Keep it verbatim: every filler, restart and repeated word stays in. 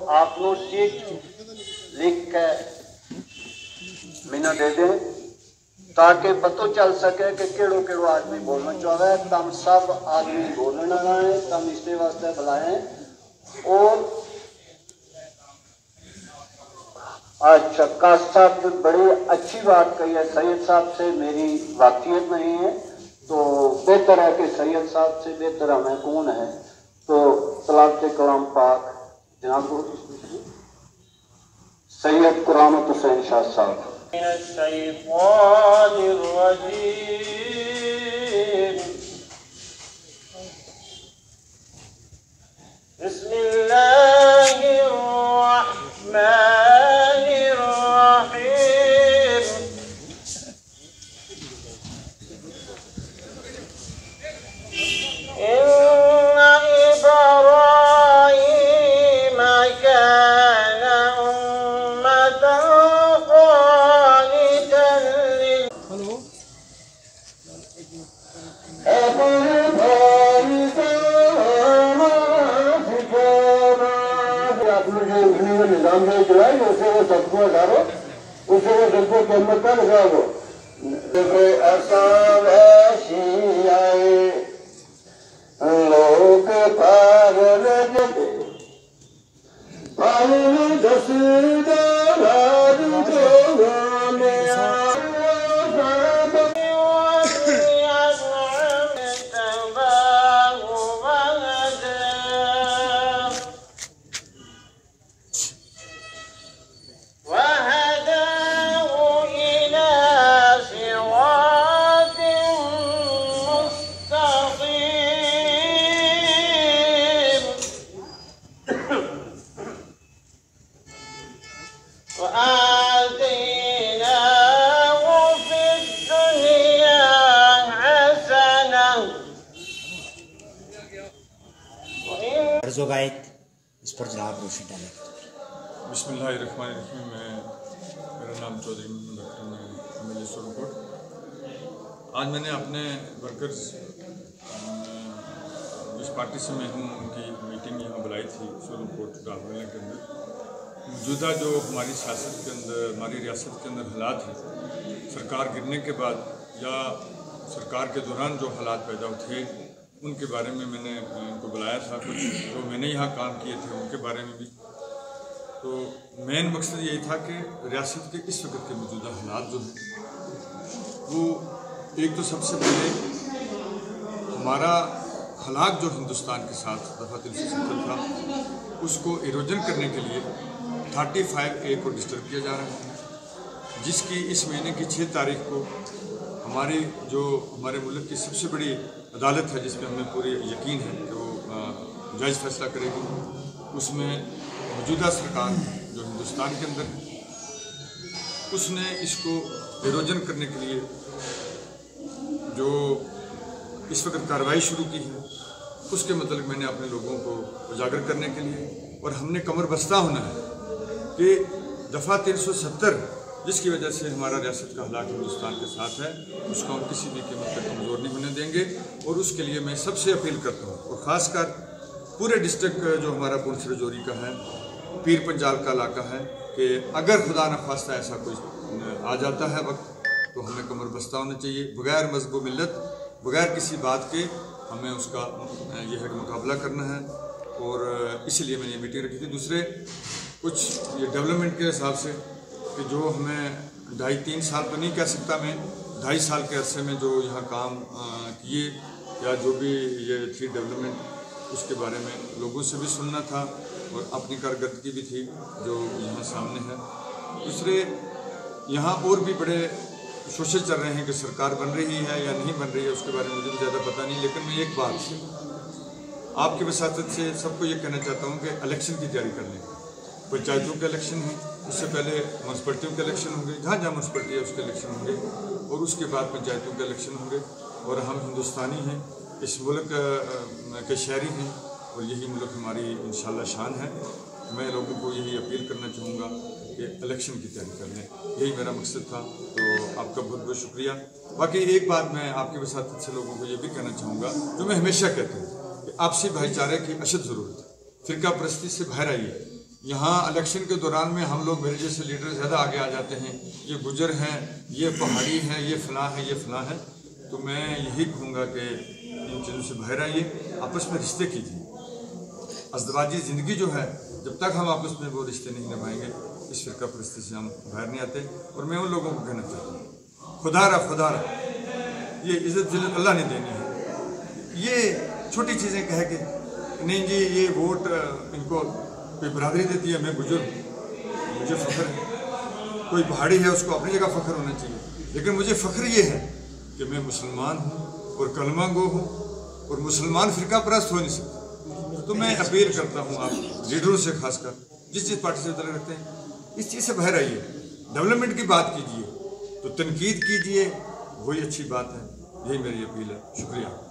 आप लोग चिट लिख के मैंने दे दें ताकि पता चल सके कि केड़ो केड़ो आदमी बोलना चाहे। तम सब आदमी बोलना है, तम इसके वास्ते बुलाए। और अच्छा काश साहब बड़ी अच्छी बात कही है, सैयद साहब से मेरी वाकियत नहीं है तो बेहतर है कि सैयद साहब से बेहतर हमें कौन है। तो तलाक़ कलाम पाक जनाब सैयद कुरान हुसैन शाह साहब। निजाम जो चलाए उसे वो सबको हटारो, उसे वो सबको कीमत का लगाओ। ऐसा वैसी आए लोग पागल पागल दस दार इस पर जनाब रोशनी डालें। बिस्मिल्लाहिर्रहमानिर्रहीम। मैं मेरा नाम चौधरी मोहम्मद अकरम है, एम एल ए सुरनकोट। आज मैंने अपने वर्कर्स जिस पार्टी से मैं हूँ उनकी मीटिंग यहाँ बुलाई थी सुरनकोट गाँव के अंदर। मौजूदा जो हमारी सियासत के अंदर हमारी रियासत के अंदर हालात हैं, सरकार गिरने के बाद या सरकार के दौरान जो हालात पैदा थे उनके बारे में मैंने उनको बुलाया था। कुछ जो मैंने यहाँ काम किए थे उनके बारे में भी। तो मेन मकसद यही था कि रियासत के इस वक्त के मौजूदा हालात जो हैं वो एक तो सबसे पहले हमारा हालात जो हिंदुस्तान के साथ दफ़ा तीन सौ सत्तर था उसको इरोजन करने के लिए थर्टी फाइव ए को डिस्टर्ब किया जा रहा है, जिसकी इस महीने की छः तारीख को हमारी जो हमारे मुल्क की सबसे बड़ी अदालत है जिसमें हमें पूरी यकीन है कि वो जज फैसला करेगी, उसमें मौजूदा सरकार जो हिंदुस्तान के अंदर है उसने इसको इरोजन करने के लिए जो इस वक्त कार्रवाई शुरू की है उसके मतलब मैंने अपने लोगों को उजागर करने के लिए और हमने कमर बस्ता होना है कि दफ़ा तीन सौ सत्तर जिसकी वजह से हमारा रियासत का हालात हिंदुस्तान के साथ है उसको हम किसी भी कीमत पर कमज़ोर नहीं होने देंगे। और उसके लिए मैं सबसे अपील करता हूँ और ख़ासकर पूरे डिस्ट्रिक्ट जो हमारा पुंछ रजौरी का है, पीर पंजाल का इलाका है, कि अगर खुदा न खास्ता ऐसा कोई आ जाता है वक्त तो हमें कमर बस्ता होना चाहिए, बग़ैर मज़हब मिल्लत, बग़ैर किसी बात के हमें उसका यह है कि मुकाबला करना है। और इसीलिए मैंने ये मीटिंग रखी थी। दूसरे कुछ ये डेवलपमेंट के हिसाब से कि जो हमें ढाई तीन साल तो नहीं कह सकता मैं, ढाई साल के अरसे में जो यहाँ काम किए या जो भी ये थी डेवलपमेंट उसके बारे में लोगों से भी सुनना था और अपनी कारकर्दगी भी थी जो यहाँ सामने है। दूसरे यहाँ और भी बड़े शोषण चल रहे हैं कि सरकार बन रही है या नहीं बन रही है, उसके बारे में मुझे भी ज़्यादा पता नहीं। लेकिन मैं एक बात आपकी वसातत से सबको ये कहना चाहता हूँ कि इलेक्शन की तैयारी कर लें। पंचायतों के इलेक्शन हैं, उससे पहले म्यूनसिपलिटियों के इलेक्शन होंगे, जहाँ जहाँ म्यूनसिपलिटी है उसके इलेक्शन होंगे और उसके बाद पंचायतों के इलेक्शन होंगे। और हम हिंदुस्तानी हैं, इस मुल्क के शहरी हैं और यही मुल्क हमारी इंशाल्लाह शान है। मैं लोगों को यही अपील करना चाहूँगा कि इलेक्शन की तैयारी कर लें, यही मेरा मकसद था। तो आपका बहुत बहुत शुक्रिया। बाकी एक बात मैं आपके वसातत से लोगों को ये भी कहना चाहूँगा जो मैं हमेशा कहता हूँ कि आपसी भाईचारे की अशद ज़रूरत है। फ़िरका परस्ती से बाहर आइए, यहाँ इलेक्शन के दौरान में हम लोग, मेरे जैसे लीडर ज़्यादा आगे आ जाते हैं, ये गुजर हैं, ये पहाड़ी हैं, ये फलां है, ये फलां है। तो मैं यही कहूँगा कि इन चीज़ों से बाहर आइए, आपस में रिश्ते कीजिए। अज़दवाजी ज़िंदगी जो है, जब तक हम आपस में वो रिश्ते नहीं निभाएंगे, इस फिरका परिस्थिति से हम बाहर नहीं आते। और मैं उन लोगों को कहना चाहता हूँ, खुदा रहा खुदा रहा, ये इज़्ज़त जिल्लत अल्लाह ने देनी है। ये छोटी चीज़ें कह के नहीं जी ये वोट इनको कोई बरादरी देती है, मैं बुजुर्ग, मुझे फ़ख्र है, कोई पहाड़ी है उसको अपनी जगह फ़ख्र होना चाहिए, लेकिन मुझे फ़ख्र ये है कि मैं मुसलमान हूँ और कलमा गो हूँ और मुसलमान फ़िरका परस्त हो नहीं सकता। तो मैं अपील करता हूँ आप लीडरों से, खासकर जिस जिस पार्टी से तल्लुक़ रखते हैं, इस चीज़ से बाहर आइए, डेवलपमेंट की बात कीजिए, तो तनकीद कीजिए, वही अच्छी बात है। यही मेरी अपील है। शुक्रिया।